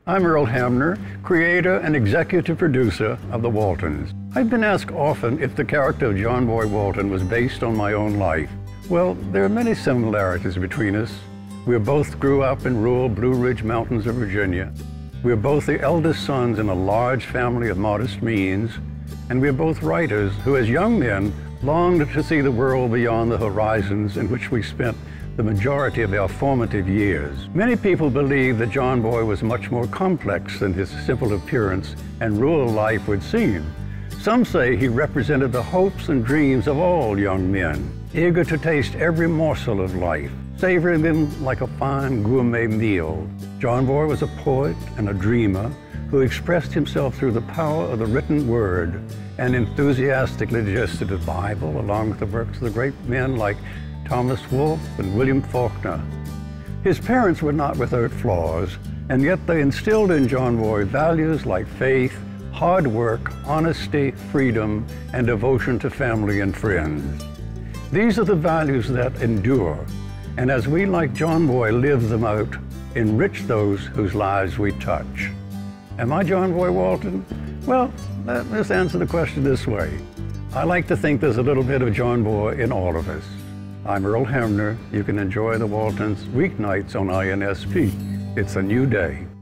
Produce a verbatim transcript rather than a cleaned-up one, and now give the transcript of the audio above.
I'm Earl Hamner, creator and executive producer of The Waltons. I've been asked often if the character of John Boy Walton was based on my own life. Well, there are many similarities between us. We both grew up in rural Blue Ridge Mountains of Virginia. We are both the eldest sons in a large family of modest means, and we are both writers who, as young men, longed to see the world beyond the horizons in which we spent the majority of our formative years. Many people believe that John Boy was much more complex than his simple appearance and rural life would seem. Some say he represented the hopes and dreams of all young men, eager to taste every morsel of life, savoring them like a fine gourmet meal. John Boy was a poet and a dreamer who expressed himself through the power of the written word and enthusiastically digested the Bible along with the works of the great men like Thomas Wolfe and William Faulkner. His parents were not without flaws, and yet they instilled in John Boy values like faith, hard work, honesty, freedom, and devotion to family and friends. These are the values that endure, and as we, like John Boy, live them out, enrich those whose lives we touch. Am I John Boy Walton? Well, let's answer the question this way. I like to think there's a little bit of John Boy in all of us. I'm Earl Hamner. You can enjoy The Waltons weeknights on I N S P. It's a new day.